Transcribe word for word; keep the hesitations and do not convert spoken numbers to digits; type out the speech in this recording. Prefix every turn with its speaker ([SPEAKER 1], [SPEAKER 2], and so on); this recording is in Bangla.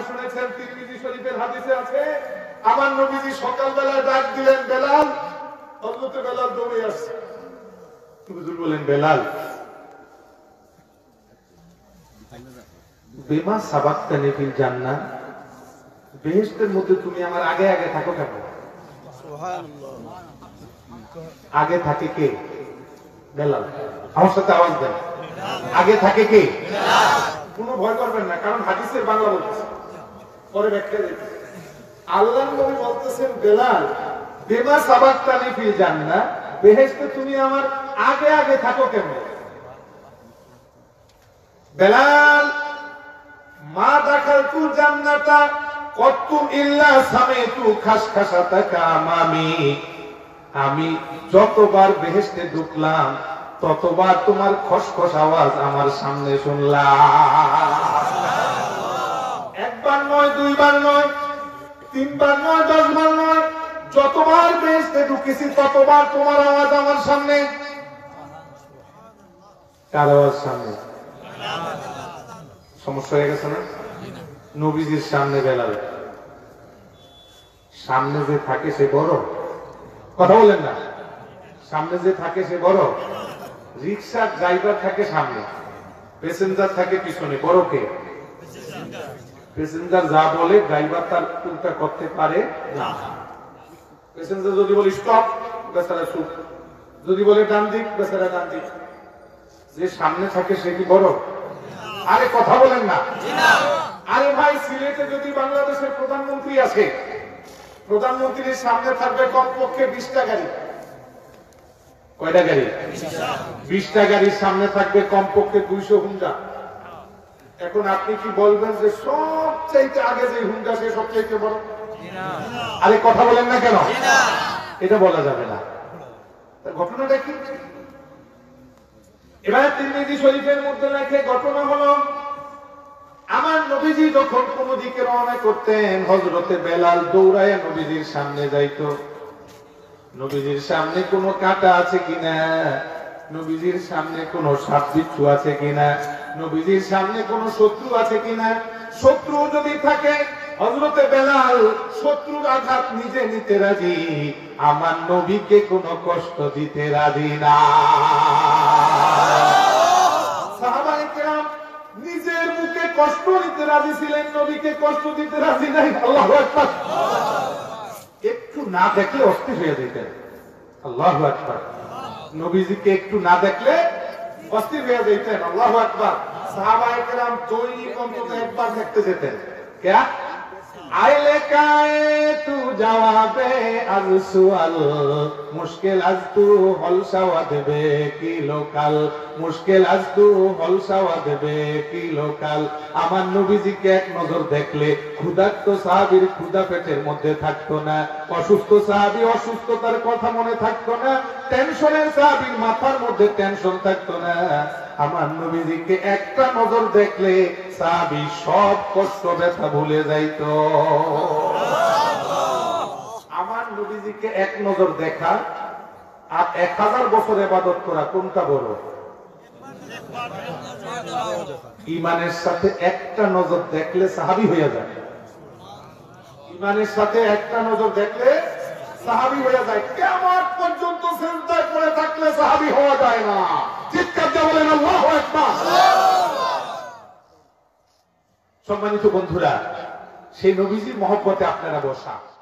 [SPEAKER 1] শুনেছেন তিরমিজি শরীফের হাদিসে আছে, আমার নবীজি সকালবেলা ডাক দিলেন বেলাল, হযরত বেলাল দৌড়ে আসছে। হুজুর বলেন, বেলাল বিমা সাবাক্তানি ফিল জান্নাহ, বেহেশতের মধ্যে তুমি আমার আগে আগে থাকো কেন? সুবহানাল্লাহ। আগে থাকে কে? বেলাল। আমার সাথে আওয়াজ দেন, আগে থাকে কে? বেলাল। কোনো ভয় করবেন না, কারণ হাদিসের বাংলা বলতেছে, পরে ব্যাখ্যা দিতে। আল্লাহর নবী বলতেছেন, বেলাল বিমা সাবাক্তানি ফিল জান্নাহ, বেহেশতে তুমি আমার আগে আগে থাকো কেন? বেলাল মা দাখালতু জান্নাতা কত্তু ইল্লা সামিতু খাসখাসাতাকা আমামি, আমি যতবার বেহেশতে ঢুকলাম ততবার তোমার খসখস আওয়াজ আমার সামনে শুনলাম। একবার নয়, দুইবার নয়, তিনবার নয়, দশবার নয়, যতবার বেহেশতে ঢুকেছি ততবার তোমার আওয়াজ আমার সামনে। কার আওয়াজ সামনে? সমস্যা হয়ে গেছে না? নবীজির সামনে বেলাল। সামনে যে থাকে সে বড়, কথা বলেন না, সামনে যে থাকে সে বড়। রিক্সার ড্রাইভার থাকে সামনে, প্যাসেঞ্জার থাকে পিছনে, বড় কে? প্যাসেঞ্জার যা বলে ড্রাইভার তার উল্টা করতে পারে না। প্যাসেঞ্জার যদি বলে স্টপ, বেচারা চুপ, যদি বলে ডান দিক, বেচারা ডান দিক। যে সামনে থাকে সে কি বড়? আরে কথা বলেন না। আরে ভাই, সিলেটে যদি বাংলাদেশের প্রধানমন্ত্রী আসে, প্রধানমন্ত্রীর সামনে থাকবে কমপক্ষে বিশটা গাড়ি। কয়টা গাড়ি? বিশটা গাড়ির সামনে থাকবে কমপক্ষে দুইশো হুন্ডা। এখন আপনি কি বলবেন যে সবচাইতে আগে যে হুন্ডা সে সবচাইতে বড়? আরে কথা বলেন না কেন? এটা বলা যাবে না। ঘটনাটা কি? এবার তিরমিজি শরীফের মধ্যে লেখে, ঘটনা হলো আমার নবীজি যখন কোন দিকে রওনা করতেন, হযরতে বেলাল দৌড়ায় নবীজির সামনে যাইতো। নবীজির সামনে কোনো কাঁটা আছে কিনা, নবীজির সামনে কোনো সাপ বিচ্ছু আছে কিনা, নবীজির সামনে কোনো শত্রু আছে কিনা। শত্রু যদি থাকে, হযরতে বেলাল শত্রুর আঘাত নিজে নিতে রাজি, আমার নবীকে কোনো কষ্ট দিতে রাজি না। সাহাবায়ে কেরাম নিজের মুখে কষ্ট নিতে রাজি ছিলেন, নবীকে কষ্ট দিতে রাজি নাই। আল্লাহু আকবার। একটু না দেখলে অস্থির হয়ে যেতেন। আল্লাহু আকবার। নবীজিকে একটু না দেখলে অস্থির হয়ে যেতেন। আল্লাহু আকবার। সাহাবায়ে কেরাম দৈনিক অন্তত একবার দেখতে যেতেন। কে? আইলে কায়ে তু জবাবে আজ সুয়াল, মুশকিল আজ তু হলসাওয়া দেবে কি লোকাল, মুশকিল আজ তু হলসাওয়া দেবে কি লোকাল। আমার নবীজিকে এক নজর দেখলে ক্ষুধার্ত সাহাবীর ক্ষুধা পেটের মধ্যে থাকতো না, অসুস্থ সাহাবী অসুস্থতার কথা মনে থাকতো না, টেনশনের সাহাবীর মাথার মধ্যে টেনশন থাকতো না। আমার নবীজিকে একটা নজর দেখলে সাহাবী সব কষ্ট ব্যথা ভুলে যাইতো। আমার নবীজিকে এক নজর দেখা আর এক হাজার বছর ইবাদত করা কোনটা বড়? ইমানের সাথে একটা নজর দেখলে সাহাবী হয়ে যায়। ইমানের সাথে একটা নজর দেখলে সাহাবী হয়ে যায়। কিয়ামত পর্যন্ত সিজদায় পড়ে থাকলে সাহাবী হওয়া যায় না। চিৎকার দিয়ে বলেন আল্লাহু আকবার। সম্মানিত বন্ধুরা, সেই নবীজির মহব্বতে আপনারা বসা।